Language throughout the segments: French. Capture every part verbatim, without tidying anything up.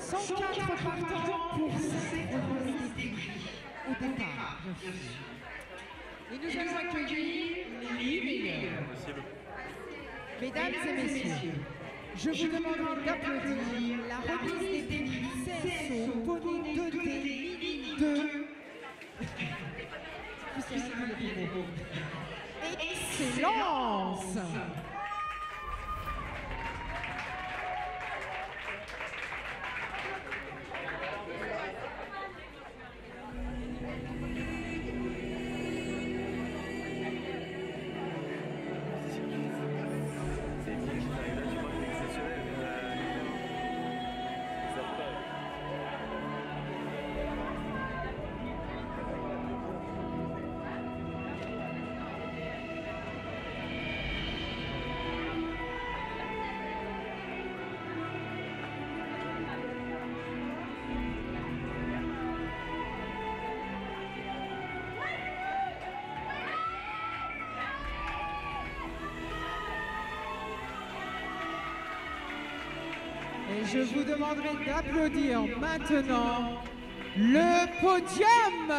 cent quatre partants pour cette remise des prix au départ. Et nous allons accueillir les huit meilleurs. Mesdames et messieurs, je vous demanderai d'applaudir la remise des prix C S O Pony deux D Mini deux. Excellence! Et je vous demanderai d'applaudir maintenant le podium.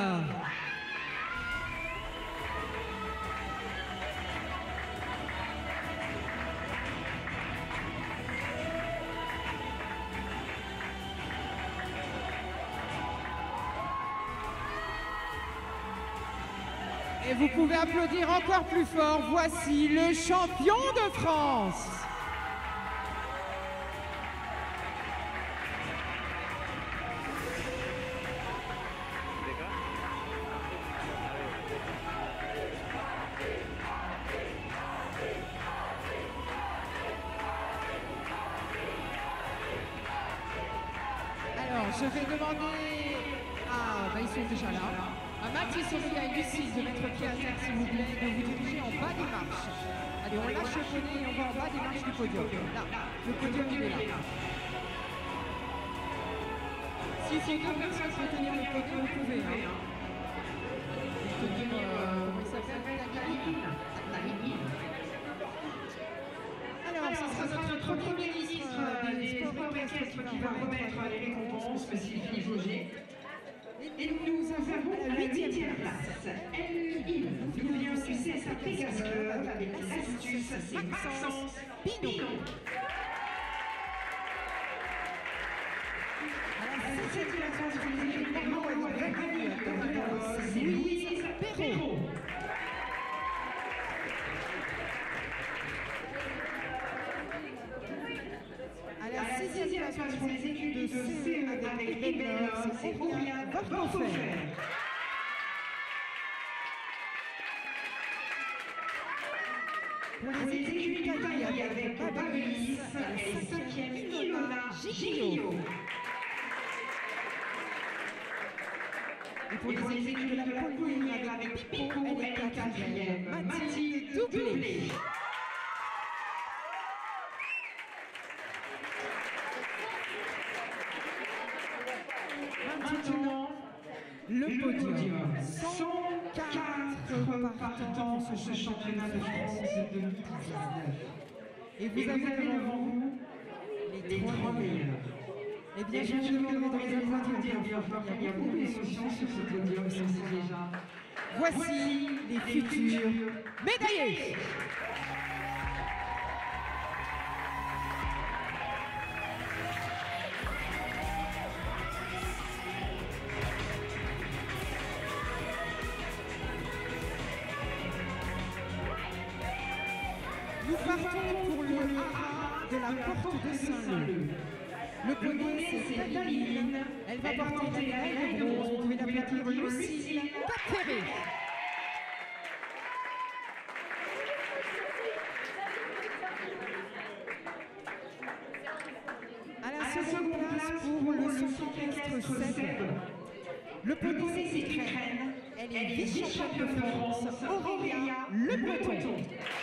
Et vous pouvez applaudir encore plus fort. Voici le champion de France. Alors, je vais demander à, bah, ils sont déjà là, à Mathis, Sophia et Lucie de mettre pied à terre, s'il vous plaît, de vous diriger en bas des marches. Allez, on lâche le poney et on va en bas des marches du podium. Là, le podium, il est là. S'il faut deux personnes pour tenir le podium, vous pouvez. Hein. Pour tenir, euh, comment il s'appelle, la carine. Alors, ce sera notre premier ministre des Sports équestres qui va remettre les récompenses, M. Philippe Jauget. Et nous avons à la huitième place L I, qui nous vient du C S A Pegasus Club avec l'astuce, c'est Maxence Pinon. À la septième place, vous avez évidemment c'est Louise Perrault. À la sixième place pour les études de C E avec Ebel, c'est Aurélien Bortoffer. Pour les études d'Italie avec Babalis, et cinquième Ilona Gigio. Et pour les études de la Polynésie avec Pipo, elle est quatrième. Mathilde Doublé. Maintenant, le podium. cent quatre partants pour ce championnat de France de deux mille dix-neuf. Et vous avez devant vous les trois meilleurs. Eh bien, je vous demande de les applaudir. Il y a beaucoup d'émotions sur ce podium, je sais déjà. Voici les futurs médaillés. Nous partons pour le A de la porte de Saint-Leu. Le poney, c'est Daline. Elle va porter la médaille de bronze. Vous pouvez l'applaudir Lucille Capferré. À la seconde place pour le centre équestre Seb. Le poney, c'est Crène. Elle est vice-championne de France. Aurélia Le Breton.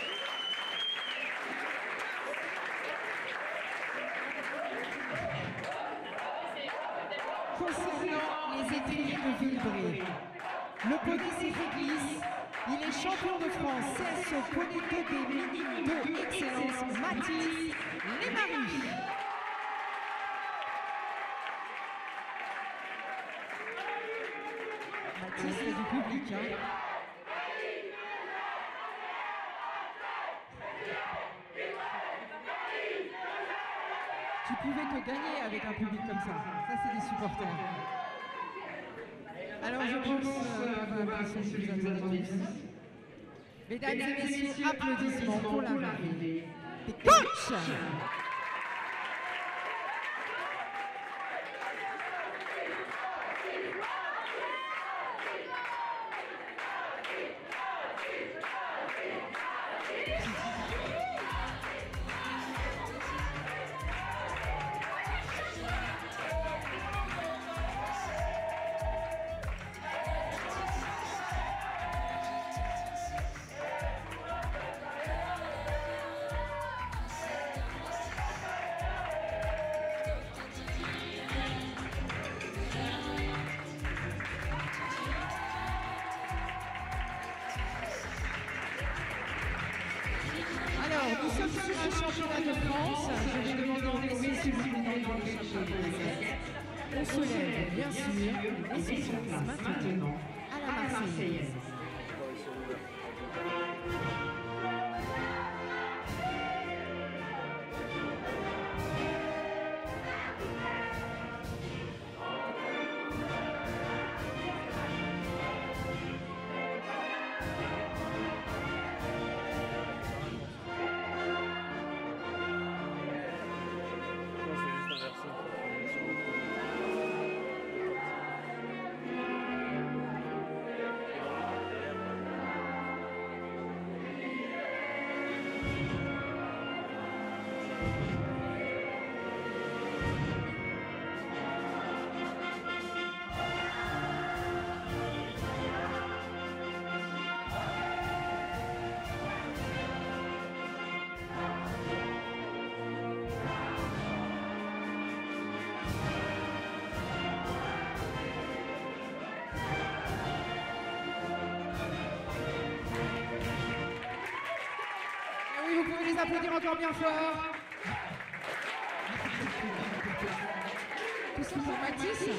Concernant les étriers de Villebré, le poney c'est Réglisse, il est champion de France C S O Poney deux D Mini deux Excellence Mathis Lémarie. public. Hein. Tu pouvais te gagner avec un public comme ça. Ça, c'est des supporters. Alors, je pense qu'on va passer sur les applaudissements. Mesdames et messieurs, applaudissements pour l'arrivée des coachs. Nous sommes sur un championnat de France. Je vais demander aux messieurs s'il vous plaît dans le championnat. On se lève, bien sûr, et se place maintenant à la Marseillaise. Vous pouvez les applaudir encore bien fort. Tout ça pour Mathis.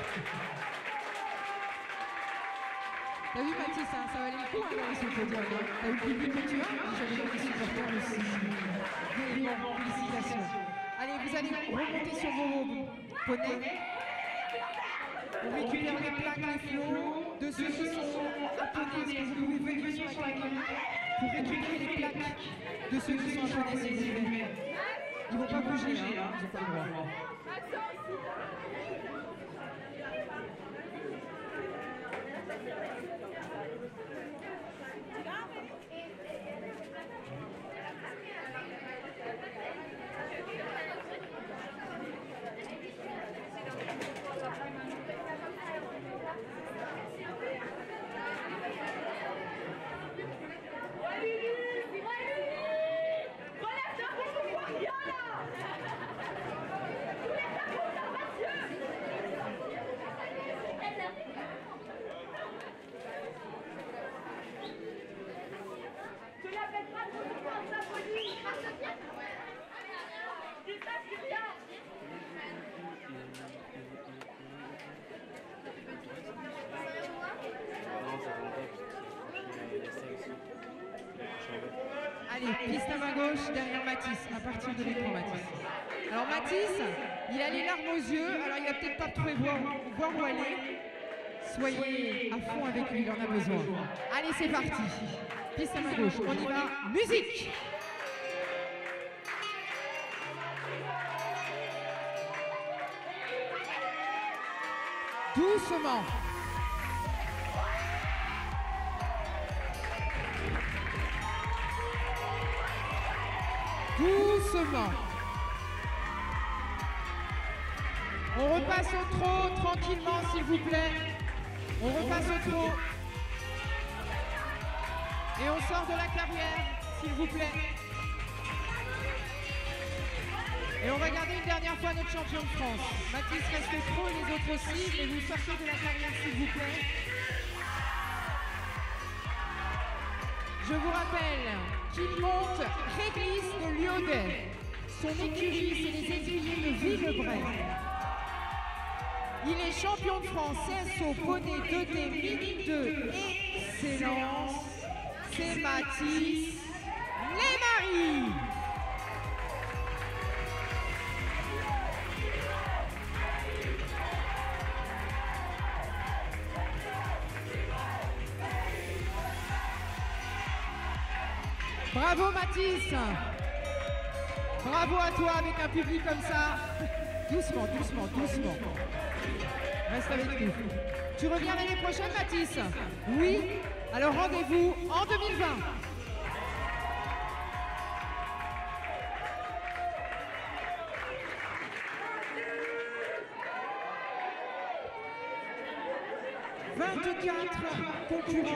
T'as vu Mathis, hein, ça valait le coup hein, dans ce podium. T'as vu le public que tu as? J'avais vu les supporters aussi. Bon, félicitations. Allez, vous allez remonter sur vos poneys. On récupère les plaques, les flots de ceux qui sont appelés. Est-ce que vous pouvez venir sur la caméra pour récupérer les plaques de ceux qui sont appelés, s'il vous plaît. Ils ne vont pas bouger, hein. Ils n'ont pas le droit. Allez, piste à ma gauche, derrière Mathis, à partir de l'écran Mathis. Alors Mathis, il a les larmes aux yeux, alors il va peut-être pas trouver voir, voir où aller. Soyez à fond avec lui, il en a besoin. Allez, c'est parti. Piste à ma gauche, on y va, musique! Doucement. Doucement. On repasse au trot tranquillement, s'il vous plaît. On repasse au trot. Et on sort de la carrière, s'il vous plaît. Et on va regarder une dernière fois notre champion de France. Mathis reste trop, les autres aussi, mais vous sortez de la carrière, s'il vous plaît. Je vous rappelle qu'il monte Réglis de Liaudet. Son écurie, c'est les aiguillés de Villebray. Il est champion de France au poney deux D mini de excellence. C'est Mathis Lémarie. Bravo Mathis. Bravo à toi avec un public comme ça. Doucement, doucement, doucement. Reste avec nous. Tu reviens l'année prochaine, Mathis? Oui? Alors rendez-vous en deux mille vingt. vingt-quatre concurrents.